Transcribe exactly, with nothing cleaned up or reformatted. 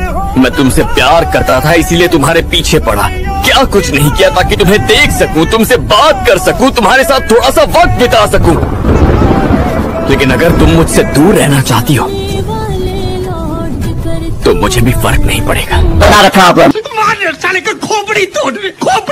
मैं तुमसे प्यार करता था, इसीलिए तुम्हारे पीछे पड़ा। क्या कुछ नहीं किया ताकि तुम्हें देख सकूं, तुमसे बात कर सकूं, तुम्हारे साथ थोड़ा सा वक्त बिता सकूं। लेकिन अगर तुम मुझसे दूर रहना चाहती हो तो मुझे भी फर्क नहीं पड़ेगा। Not a problem. मार साले का खोपड़ी तोड़ खोपड़ी